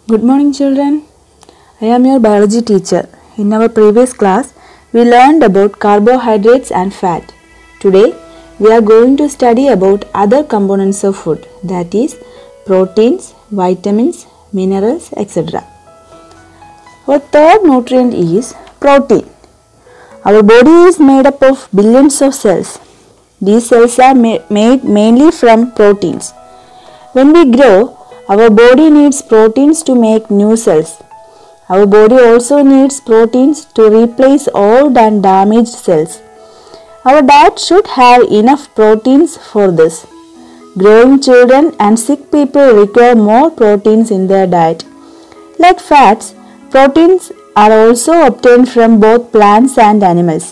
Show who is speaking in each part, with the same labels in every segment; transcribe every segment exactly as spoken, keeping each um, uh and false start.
Speaker 1: Good morning children. I am your biology teacher. In our previous class, we learned about carbohydrates and fat. Today, we are going to study about other components of food, that is proteins, vitamins, minerals, et cetera. Our third nutrient is protein. Our body is made up of billions of cells. These cells are ma- made mainly from proteins. When we grow, our body needs proteins to make new cells. Our body also needs proteins to replace old and damaged cells. Our diet should have enough proteins for this. Growing children and sick people require more proteins in their diet. Like fats, proteins are also obtained from both plants and animals.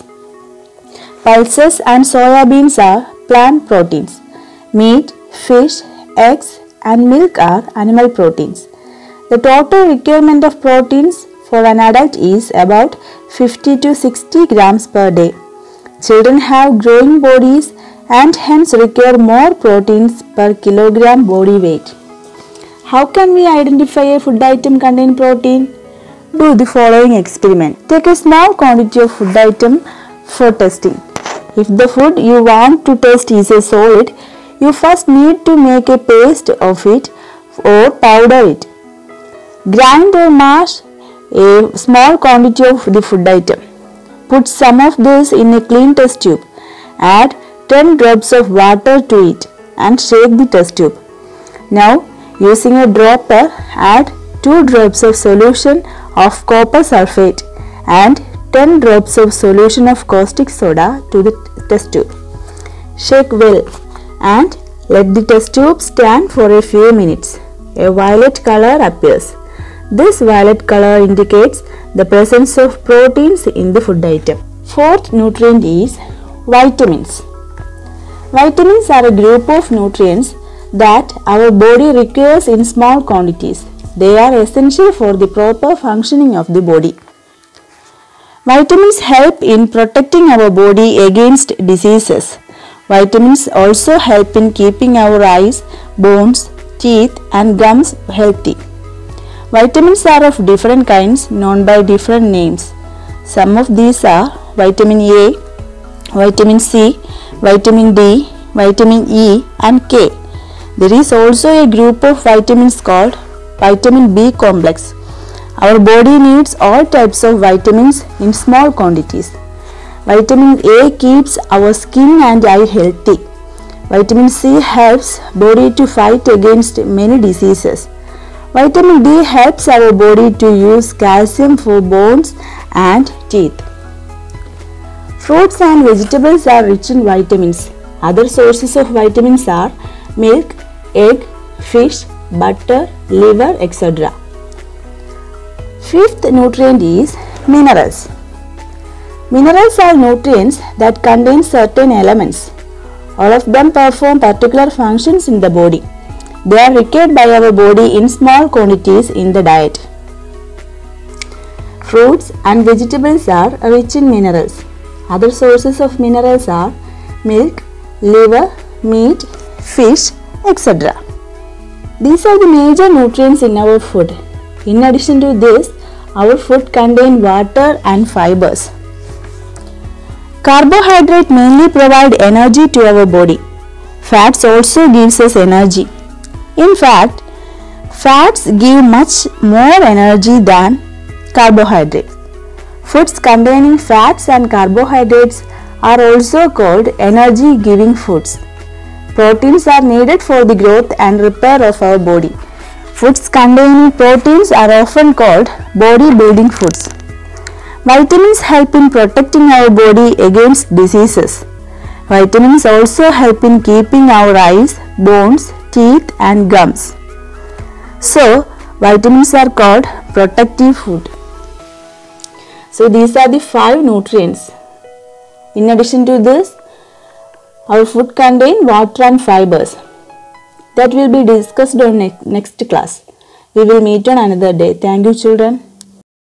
Speaker 1: Pulses and soya beans are plant proteins. Meat, fish, eggs, and milk are animal proteins. The total requirement of proteins for an adult is about fifty to sixty grams per day. Children have growing bodies and hence require more proteins per kilogram body weight. How can we identify a food item containing protein? Do the following experiment. Take a small quantity of food item for testing. If the food you want to test is a solid, you first need to make a paste of it or powder it. Grind or mash a small quantity of the food item. Put some of this in a clean test tube. Add ten drops of water to it and shake the test tube. Now, using a dropper, add two drops of solution of copper sulfate and ten drops of solution of caustic soda to the test tube. Shake well and let the test tube stand for a few minutes. A violet color appears. This violet color indicates the presence of proteins in the food item. Fourth nutrient is vitamins. Vitamins are a group of nutrients that our body requires in small quantities. They are essential for the proper functioning of the body. Vitamins help in protecting our body against diseases. Vitamins also help in keeping our eyes, bones, teeth and gums healthy. Vitamins are of different kinds known by different names. Some of these are vitamin A, vitamin C, vitamin D, vitamin E and K. There is also a group of vitamins called vitamin B complex. Our body needs all types of vitamins in small quantities. Vitamin A keeps our skin and eye healthy. Vitamin C helps body to fight against many diseases. Vitamin D helps our body to use calcium for bones and teeth. Fruits and vegetables are rich in vitamins. Other sources of vitamins are milk, egg, fish, butter, liver, et cetera. Fifth nutrient is minerals. Minerals are nutrients that contain certain elements. All of them perform particular functions in the body. They are required by our body in small quantities in the diet. Fruits and vegetables are rich in minerals. Other sources of minerals are milk, liver, meat, fish, et cetera. These are the major nutrients in our food. In addition to this, our food contains water and fibers. Carbohydrates mainly provide energy to our body. Fats also gives us energy. In fact, fats give much more energy than carbohydrates. Foods containing fats and carbohydrates are also called energy-giving foods. Proteins are needed for the growth and repair of our body. Foods containing proteins are often called body-building foods. Vitamins help in protecting our body against diseases. Vitamins also help in keeping our eyes, bones, teeth and gums. So, vitamins are called protective food. So, these are the five nutrients. In addition to this, our food contains water and fibers. That will be discussed on next class. We will meet on another day. Thank you children.